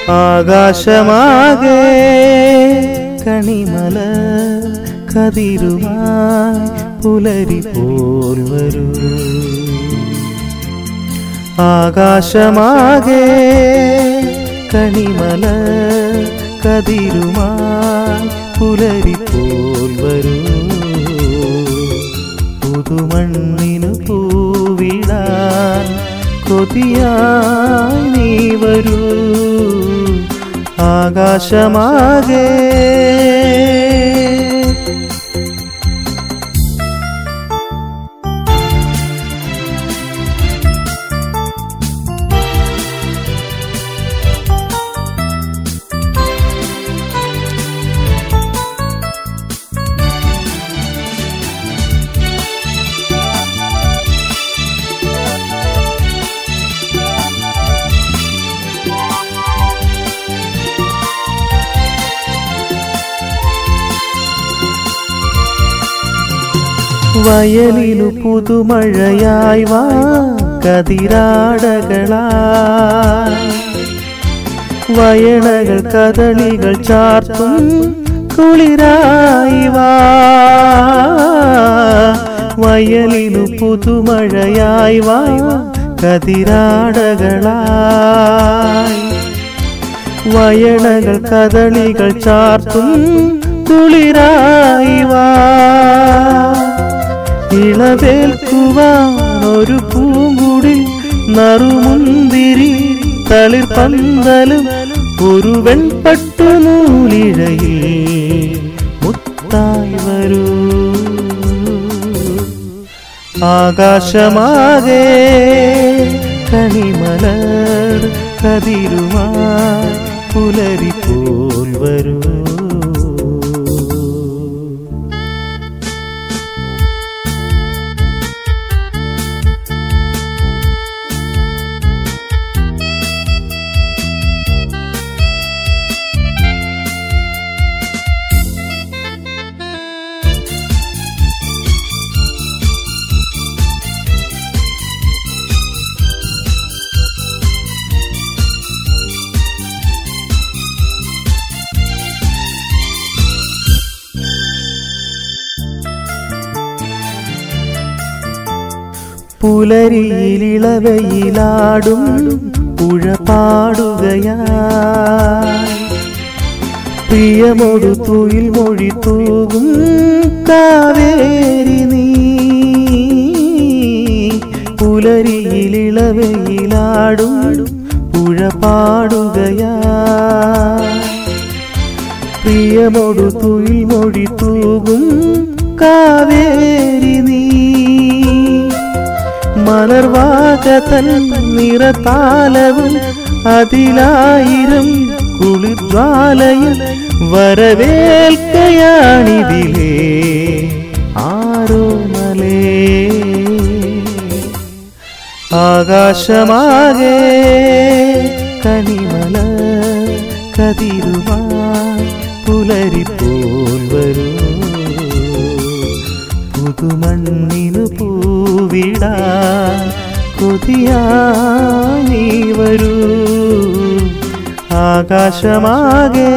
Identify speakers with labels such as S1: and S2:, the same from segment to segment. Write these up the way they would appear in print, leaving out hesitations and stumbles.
S1: ആകാശമാകെ കണിമല കതിരുമായി പുലരി പോൽ വരൂ. ആകാശമാകെ കണിമല കതിരുമായി പുലരി പോൽ വരൂ. പുതുമണ്ണിനു പൂവിടാൻ കൊതിയായി നീ വരൂ. ആകാശമാകെ വയലിനു പുതുമഴയായി വാ കതിരാടകളായി. വയണകൾ കദളികൾ ചാർത്തും കുളിരായി വാ. വയലിനു പുതുമഴയായി വാ കതിരാടകളായി. വയണകൾ കദളികൾ ചാർത്തും കുളിരായി വാ. ഇളവേൽക്കുവാൻ ഒരു പൂങ്കുടിൽ നറുമുന്തിരി തളിർ പന്തലും ഒരു വെൺപട്ടുനൂലിഴയിൽ മുത്തായി വരൂ. ആകാശമാകെ കണിമലർ കതിരുമായി പുലരി പോൽ വരൂ. പുലരിയിലിളവയിലാടും പുഴ പാടുകയായി. പ്രിയമൊടു തുയിൽ മൊഴി തൂകും കാവേരി നീ. പുലരിയിലിളവയിലാടും പുഴ പാടുകയായി. പ്രിയമൊടു തുയിൽ മൊഴി തൂകും കാവേരി നീ. മലർവാകതൻ നിറതാലവും അതിലായിരം കുളിർജ്വാലയും വരവേൽക്കയാണിതിലേ ആരോമലേ. ആകാശമാകെ കണിമല കതിരുമായി പുലരി പോൽ വരൂ. പുതുമണ്ണിനു പൂവിടാൻ കൊതിയായി വരൂ. ആകാശമാകെ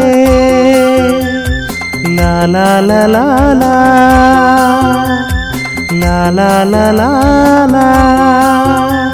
S1: ലാലാ ലാലാ ലാലാ ലാലാ ലാലാ.